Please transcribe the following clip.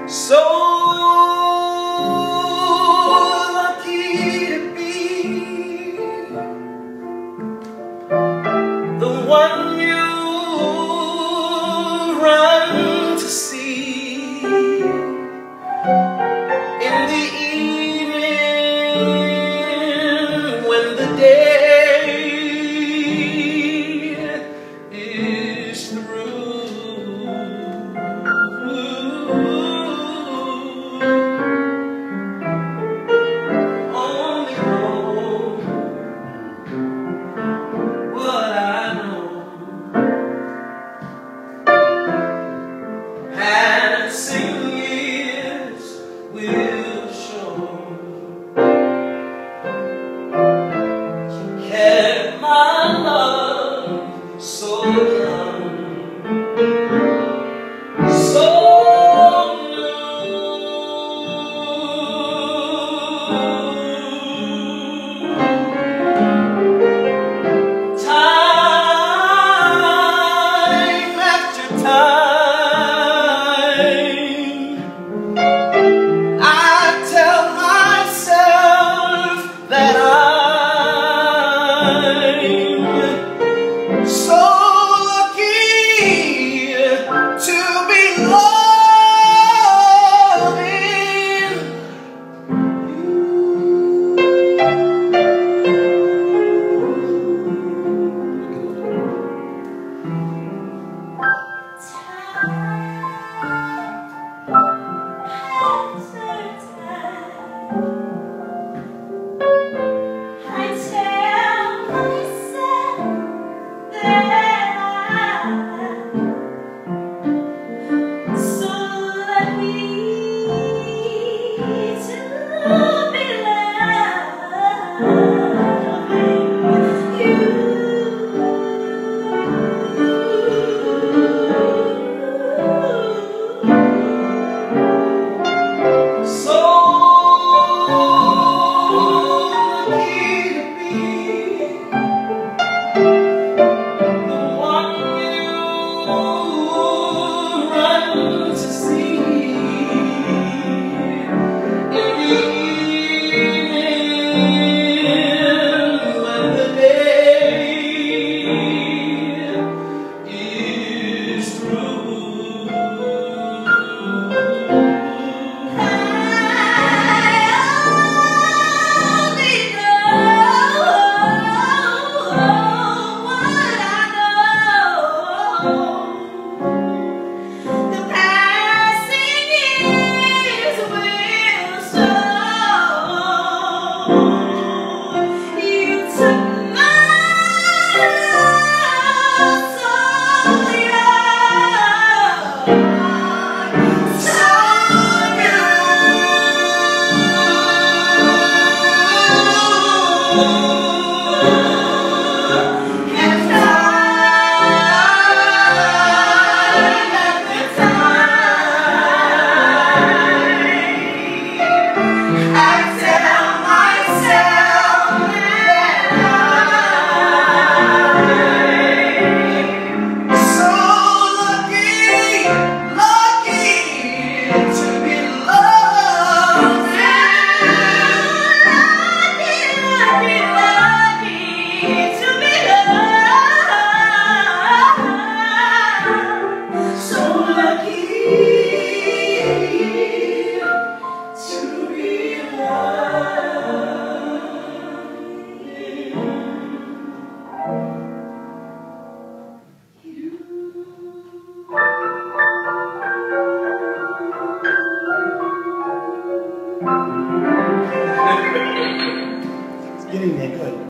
So lucky to be the one you run to see in the evening when the day is through. Only know what I know, passing years will show. You kept my love so young, so time after time I tell myself that I'm so lucky to be loving you. Getting there, good.